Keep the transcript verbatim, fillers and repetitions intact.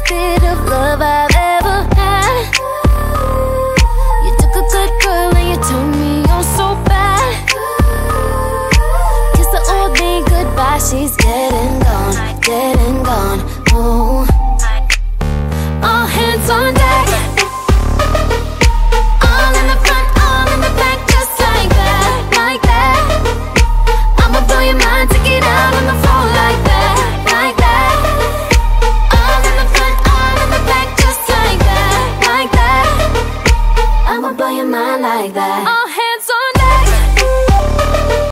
bit of love I've ever had. You took a good girl and you turned me on so bad. Kiss the old me goodbye, she's dead and gone, dead and gone. Oh,